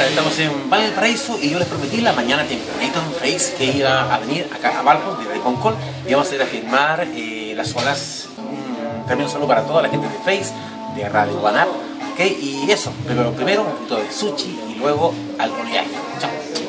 Estamos en Valparaíso y yo les prometí la mañana tempranito en Face que iba a venir acá a Valpo, desde Concol, y vamos a ir a firmar las olas. También un saludo para toda la gente de Face, de Radio Guanap, ¿ok? Y eso, pero primero un poquito de sushi y luego algo de viaje. Chao.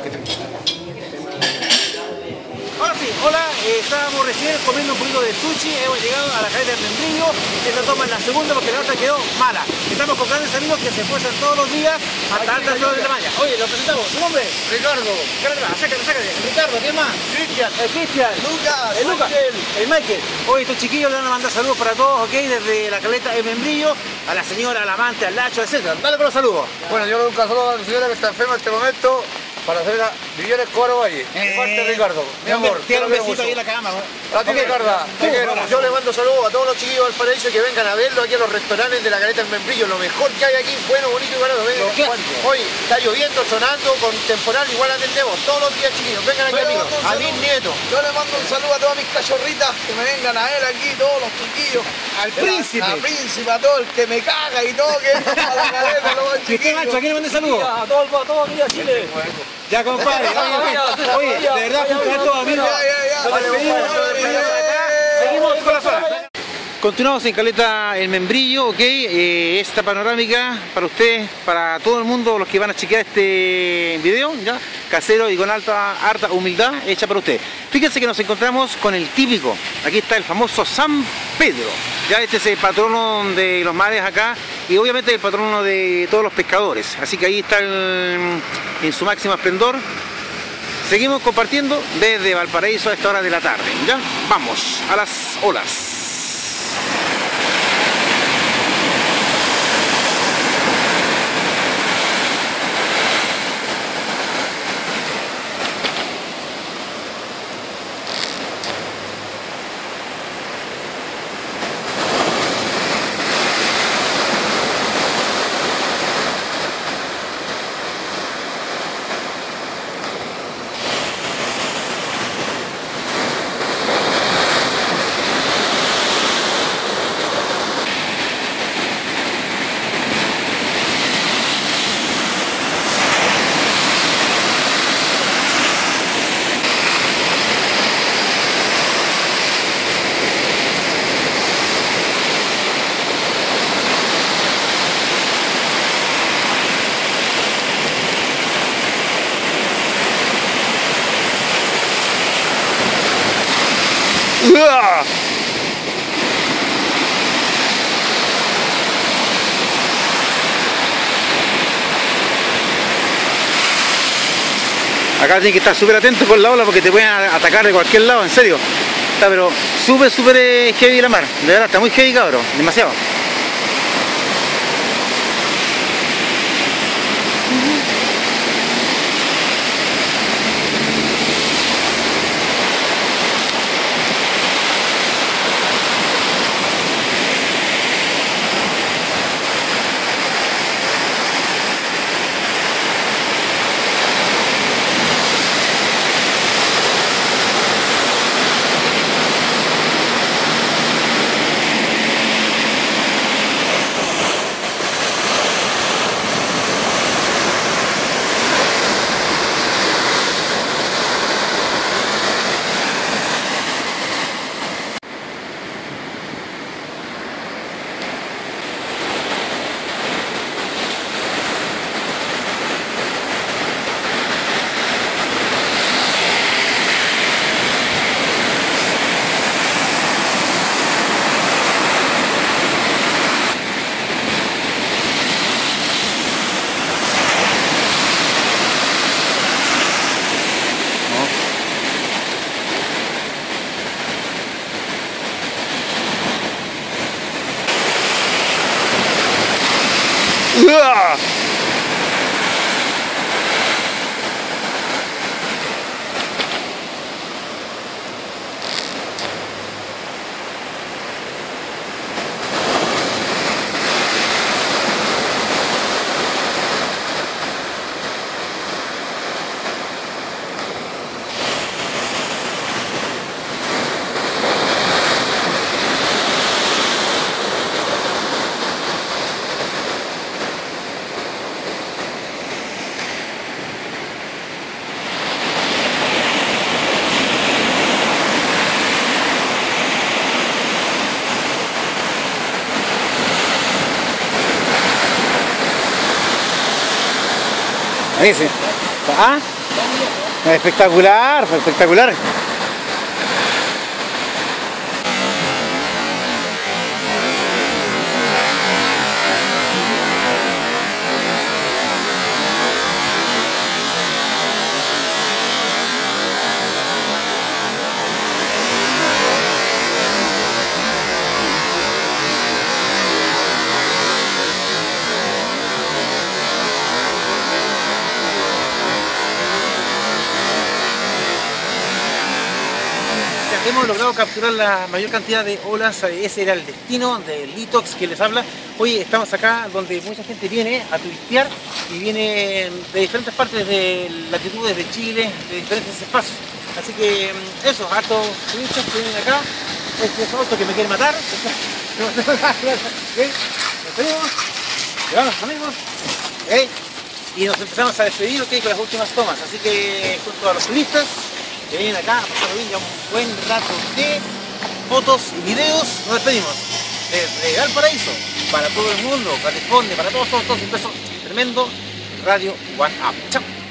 Ahora sí, hola, estábamos recién comiendo un poquito de sushi, hemos llegado a la caleta del Membrillo, esta toma es la segunda porque la otra quedó mala. Estamos con grandes amigos que se esfuerzan todos los días hasta altas horas de la mañana. Oye, lo presentamos, ¿su nombre? Ricardo. Sácate. Ricardo, ¿quién más? Cristian. Cristian. Lucas. El Michael. Oye, estos chiquillos le van a mandar saludos para todos, ¿ok? Desde la caleta del Membrillo, a la señora, al amante, al Lacho, etc. Dale con los saludos. Bueno, yo le doy un saludo a la señora que está enferma en este momento, para la señora Viviana Escobar Valle. De parte de Ricardo. Mi amor, tiene un besito ahí en la cama, ¿no? A ti, Ricardo. Te quiero. Yo le mando saludos a todos los chiquillos del Paraíso que vengan a verlo aquí a los restaurantes de la Caleta del Membrillo. Lo mejor que hay aquí, bueno, bonito y barato. Hoy está lloviendo, sonando, con temporal, igual atendemos todos los días, chiquillos. Vengan aquí, amigos. A mis nietos. Yo le mando un saludo a todas mis cachorritas que me vengan a ver aquí, todos los chiquillos. Al príncipe. Al príncipe, a todo el que me caga y todo, que a la caleta, los chiquillos. ¿A quién le mandé saludos? A todo aquí a Chile. Ya, compadre. Oye, de verdad, junto a todos, amigos. Seguimos con la zona. Continuamos en Caleta el Membrillo, ok. Esta panorámica para ustedes, para todo el mundo, los que van a chequear este video, ya, casero y con harta humildad, hecha para ustedes. Fíjense que nos encontramos con el típico, aquí está el famoso San Pedro, ya este es el patrono de los mares acá y obviamente el patrono de todos los pescadores, así que ahí está en su máximo esplendor. Seguimos compartiendo desde Valparaíso a esta hora de la tarde, ya, vamos a las olas. Acá tienes que estar súper atento con la ola porque te pueden atacar de cualquier lado, en serio. Está pero súper heavy la mar, de verdad, está muy heavy, cabrón, demasiado. Ahí sí. ¿Ah? Espectacular, espectacular. Hemos logrado capturar la mayor cantidad de olas, ese era el destino de Litox que les habla. Hoy estamos acá donde mucha gente viene a turistear y viene de diferentes partes de latitudes de Chile, de diferentes espacios. Así que eso, hartos turistas que vienen acá. Este es otro que me quiere matar. Nos despedimos, llevamos amigos, y nos empezamos a despedir con las últimas tomas. Así que junto a los turistas que vienen acá a pasar ya un buen rato de fotos y videos, nos despedimos desde Valparaíso, para todo el mundo, California, para todos, un beso tremendo, Radio One Up. Chao.